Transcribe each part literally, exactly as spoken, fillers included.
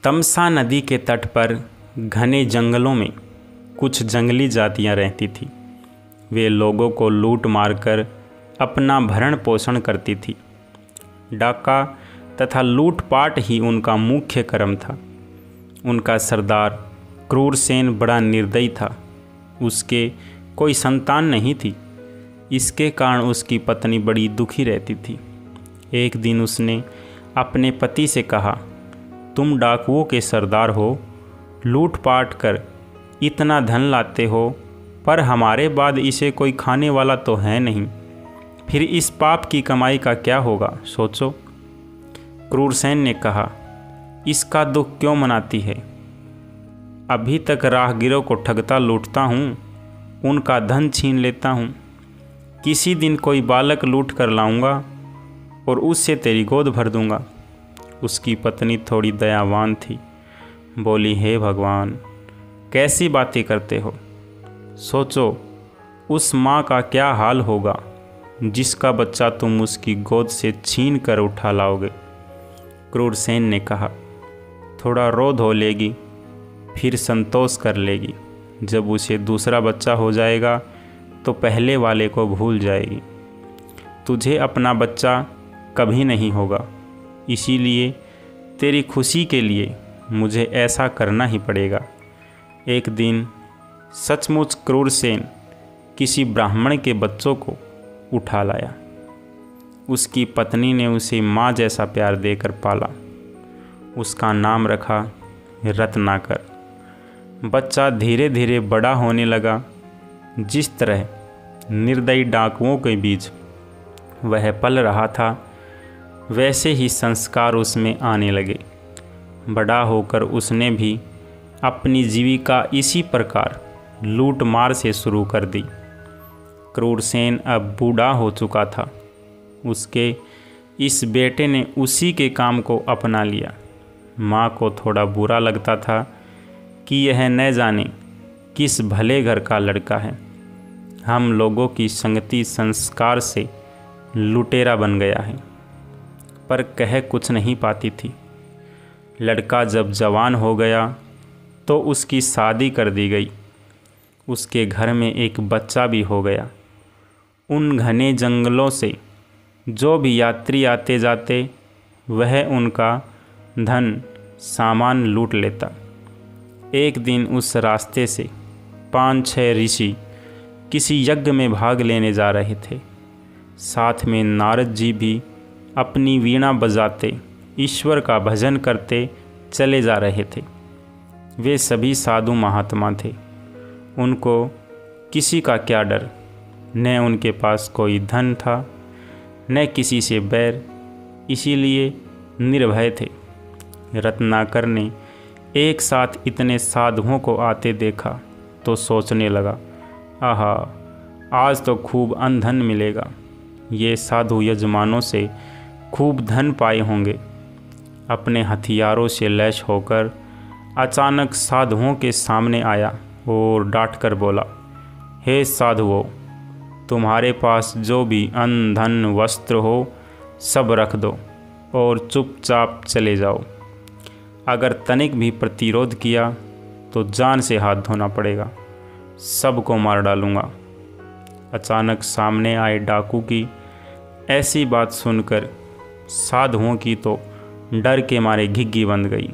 तमसा नदी के तट पर घने जंगलों में कुछ जंगली जातियां रहती थीं। वे लोगों को लूट मारकर अपना भरण पोषण करती थी। डाका तथा लूटपाट ही उनका मुख्य कर्म था। उनका सरदार क्रूरसेन बड़ा निर्दयी था। उसके कोई संतान नहीं थी। इसके कारण उसकी पत्नी बड़ी दुखी रहती थी। एक दिन उसने अपने पति से कहा, तुम डाकुओं के सरदार हो, लूटपाट कर इतना धन लाते हो, पर हमारे बाद इसे कोई खाने वाला तो है नहीं। फिर इस पाप की कमाई का क्या होगा, सोचो। क्रूरसेन ने कहा, इसका दुख क्यों मनाती है? अभी तक राहगीरों को ठगता लूटता हूँ, उनका धन छीन लेता हूँ। किसी दिन कोई बालक लूट कर लाऊंगा और उससे तेरी गोद भर दूंगा। उसकी पत्नी थोड़ी दयावान थी। बोली, हे भगवान, कैसी बातें करते हो? सोचो उस माँ का क्या हाल होगा जिसका बच्चा तुम उसकी गोद से छीन कर उठा लाओगे। क्रूरसेन ने कहा, थोड़ा रो धो लेगी, फिर संतोष कर लेगी। जब उसे दूसरा बच्चा हो जाएगा तो पहले वाले को भूल जाएगी। तुझे अपना बच्चा कभी नहीं होगा, इसीलिए तेरी खुशी के लिए मुझे ऐसा करना ही पड़ेगा। एक दिन सचमुच क्रूरसेन किसी ब्राह्मण के बच्चों को उठा लाया। उसकी पत्नी ने उसे माँ जैसा प्यार देकर पाला। उसका नाम रखा रत्नाकर। बच्चा धीरे धीरे बड़ा होने लगा। जिस तरह निर्दयी डाकुओं के बीच वह पल रहा था, वैसे ही संस्कार उसमें आने लगे। बड़ा होकर उसने भी अपनी जीविका इसी प्रकार लूट मार से शुरू कर दी। क्रूरसेन अब बूढ़ा हो चुका था। उसके इस बेटे ने उसी के काम को अपना लिया। माँ को थोड़ा बुरा लगता था कि यह न जाने किस भले घर का लड़का है। हम लोगों की संगति संस्कार से लुटेरा बन गया है, पर कह कुछ नहीं पाती थी। लड़का जब जवान हो गया तो उसकी शादी कर दी गई। उसके घर में एक बच्चा भी हो गया। उन घने जंगलों से जो भी यात्री आते जाते, वह उनका धन सामान लूट लेता। एक दिन उस रास्ते से पाँच छह ऋषि किसी यज्ञ में भाग लेने जा रहे थे। साथ में नारद जी भी अपनी वीणा बजाते ईश्वर का भजन करते चले जा रहे थे। वे सभी साधु महात्मा थे। उनको किसी का क्या डर। न उनके पास कोई धन था, न किसी से बैर, इसीलिए निर्भय थे। रत्नाकर ने एक साथ इतने साधुओं को आते देखा तो सोचने लगा, आहा, आज तो खूब अन्न धन मिलेगा। ये साधु यजमानों से खूब धन पाए होंगे। अपने हथियारों से लैस होकर अचानक साधुओं के सामने आया और डांट कर बोला, हे साधुओं, तुम्हारे पास जो भी अन्न धन वस्त्र हो सब रख दो और चुपचाप चले जाओ। अगर तनिक भी प्रतिरोध किया तो जान से हाथ धोना पड़ेगा। सबको मार डालूँगा। अचानक सामने आए डाकू की ऐसी बात सुनकर साधुओं की तो डर के मारे घिघी बंद गई।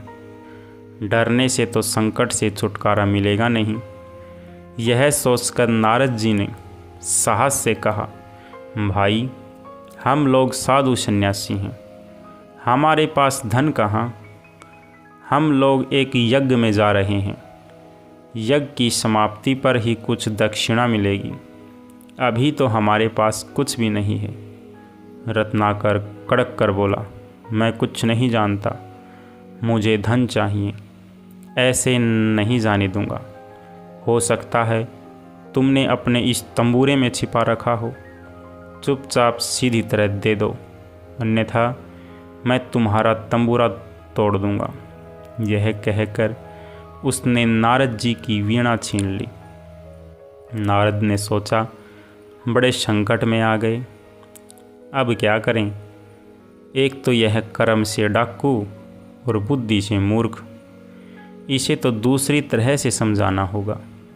डरने से तो संकट से छुटकारा मिलेगा नहीं। यह सोचकर नारद जी ने साहस से कहा, भाई, हम लोग साधु सन्यासी हैं, हमारे पास धन कहाँ। हम लोग एक यज्ञ में जा रहे हैं। यज्ञ की समाप्ति पर ही कुछ दक्षिणा मिलेगी। अभी तो हमारे पास कुछ भी नहीं है। रत्नाकर कड़क कर बोला, मैं कुछ नहीं जानता, मुझे धन चाहिए, ऐसे नहीं जाने दूंगा। हो सकता है तुमने अपने इस तंबूरे में छिपा रखा हो। चुपचाप सीधी तरह दे दो, अन्यथा मैं तुम्हारा तंबूरा तोड़ दूंगा। यह कहकर उसने नारद जी की वीणा छीन ली। नारद ने सोचा, बड़े संकट में आ गए, अब क्या करें। एक तो यह कर्म से डाकू और बुद्धि से मूर्ख, इसे तो दूसरी तरह से समझाना होगा।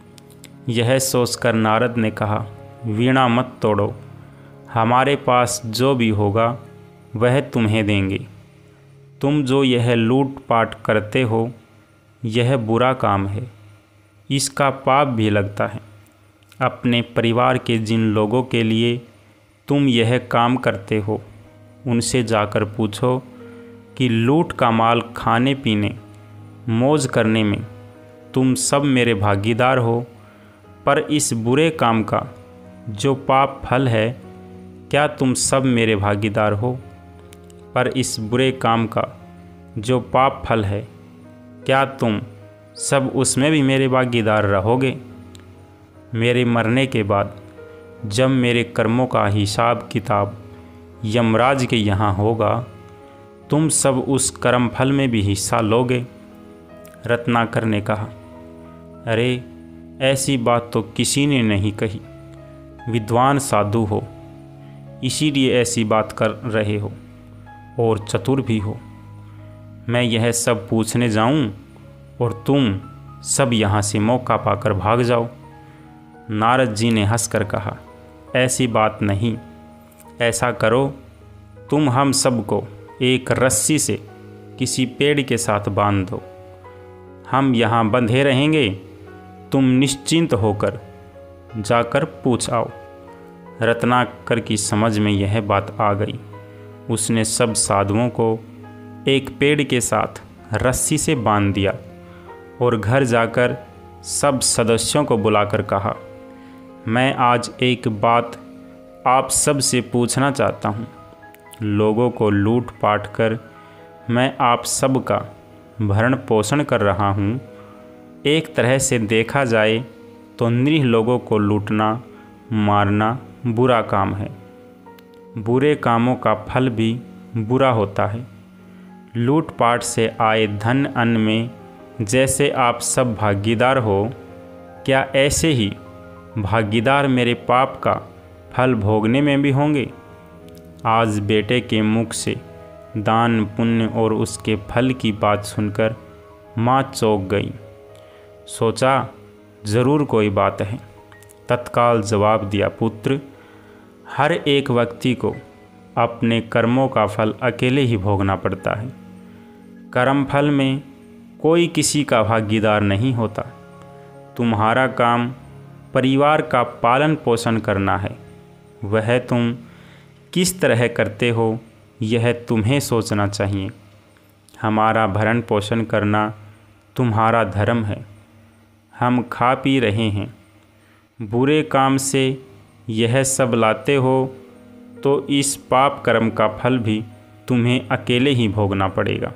यह सोचकर नारद ने कहा, वीणा मत तोड़ो, हमारे पास जो भी होगा वह तुम्हें देंगे। तुम जो यह लूट पाट करते हो यह बुरा काम है, इसका पाप भी लगता है। अपने परिवार के जिन लोगों के लिए तुम यह काम करते हो उनसे जाकर पूछो कि लूट का माल खाने पीने मौज करने में तुम सब मेरे भागीदार हो, पर इस बुरे काम का जो पाप फल है क्या तुम सब मेरे भागीदार हो? पर इस बुरे काम का जो पाप फल है क्या तुम सब उसमें भी मेरे भागीदार रहोगे? मेरे मरने के बाद जब मेरे कर्मों का हिसाब किताब यमराज के यहाँ होगा, तुम सब उस कर्म फल में भी हिस्सा लोगे। रत्नाकर ने कहा, अरे ऐसी बात तो किसी ने नहीं कही। विद्वान साधु हो इसीलिए ऐसी बात कर रहे हो और चतुर भी हो। मैं यह सब पूछने जाऊं और तुम सब यहाँ से मौका पाकर भाग जाओ। नारद जी ने हंसकर कहा, ऐसी बात नहीं, ऐसा करो तुम हम सबको एक रस्सी से किसी पेड़ के साथ बांध दो, हम यहाँ बंधे रहेंगे, तुम निश्चिंत होकर जाकर पूछ आओ। रत्नाकर की समझ में यह बात आ गई। उसने सब साधुओं को एक पेड़ के साथ रस्सी से बांध दिया और घर जाकर सब सदस्यों को बुलाकर कहा, मैं आज एक बात आप सब से पूछना चाहता हूँ। लोगों को लूट पाट कर मैं आप सब का भरण पोषण कर रहा हूँ। एक तरह से देखा जाए तो निरीह लोगों को लूटना मारना बुरा काम है। बुरे कामों का फल भी बुरा होता है। लूट पाट से आए धन अन्न में जैसे आप सब भागीदार हो, क्या ऐसे ही भागीदार मेरे पाप का फल भोगने में भी होंगे? आज बेटे के मुख से दान पुण्य और उसके फल की बात सुनकर माँ चौंक गई। सोचा ज़रूर कोई बात है। तत्काल जवाब दिया, पुत्र, हर एक व्यक्ति को अपने कर्मों का फल अकेले ही भोगना पड़ता है। कर्म फल में कोई किसी का भागीदार नहीं होता। तुम्हारा काम परिवार का पालन पोषण करना है। वह तुम किस तरह करते हो यह तुम्हें सोचना चाहिए। हमारा भरण पोषण करना तुम्हारा धर्म है। हम खा पी रहे हैं, बुरे काम से यह सब लाते हो तो इस पाप कर्म का फल भी तुम्हें अकेले ही भोगना पड़ेगा।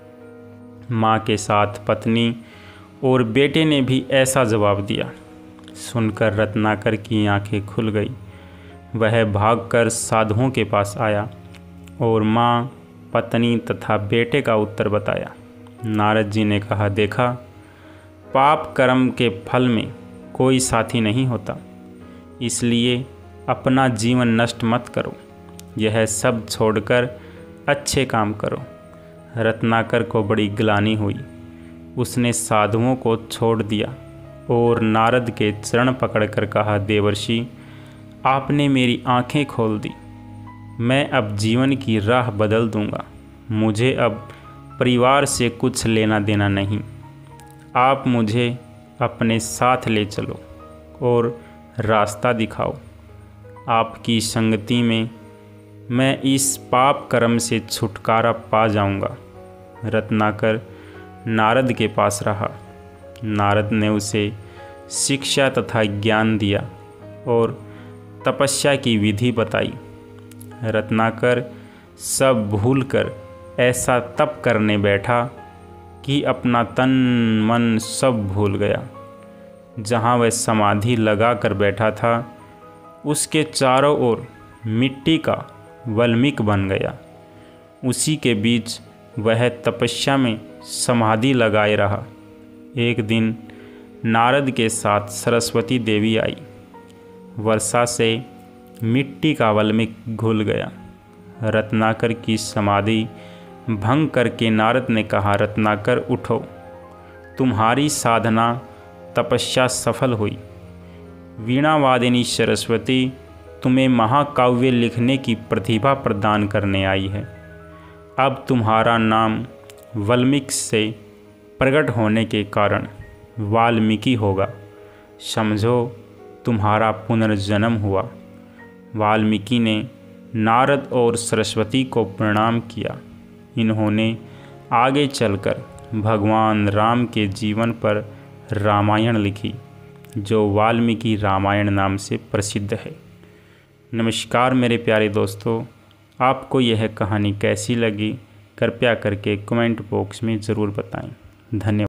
माँ के साथ पत्नी और बेटे ने भी ऐसा जवाब दिया। सुनकर रत्नाकर की आंखें खुल गई। वह भागकर साधुओं के पास आया और माँ, पत्नी तथा बेटे का उत्तर बताया। नारद जी ने कहा, देखा, पाप कर्म के फल में कोई साथी नहीं होता, इसलिए अपना जीवन नष्ट मत करो। यह सब छोड़कर अच्छे काम करो। रत्नाकर को बड़ी ग्लानि हुई। उसने साधुओं को छोड़ दिया और नारद के चरण पकड़कर कहा, देवर्षि, आपने मेरी आंखें खोल दी। मैं अब जीवन की राह बदल दूंगा। मुझे अब परिवार से कुछ लेना देना नहीं। आप मुझे अपने साथ ले चलो और रास्ता दिखाओ। आपकी संगति में मैं इस पाप कर्म से छुटकारा पा जाऊंगा। रत्नाकर नारद के पास रहा। नारद ने उसे शिक्षा तथा ज्ञान दिया और तपस्या की विधि बताई। रत्नाकर सब भूलकर ऐसा तप करने बैठा कि अपना तन मन सब भूल गया। जहाँ वह समाधि लगा कर बैठा था उसके चारों ओर मिट्टी का वल्मीक बन गया। उसी के बीच वह तपस्या में समाधि लगाए रहा। एक दिन नारद के साथ सरस्वती देवी आई। वर्षा से मिट्टी का वल्मीक घुल गया। रत्नाकर की समाधि भंग करके नारद ने कहा, रत्नाकर उठो, तुम्हारी साधना तपस्या सफल हुई। वीणावादिनी सरस्वती तुम्हें महाकाव्य लिखने की प्रतिभा प्रदान करने आई है। अब तुम्हारा नाम वाल्मीकि से प्रकट होने के कारण वाल्मीकि होगा। समझो तुम्हारा पुनर्जन्म हुआ। वाल्मीकि ने नारद और सरस्वती को प्रणाम किया। इन्होंने आगे चलकर भगवान राम के जीवन पर रामायण लिखी, जो वाल्मीकि रामायण नाम से प्रसिद्ध है। नमस्कार मेरे प्यारे दोस्तों, आपको यह कहानी कैसी लगी कृपया करके कमेंट बॉक्स में ज़रूर बताएं। धन्यवाद।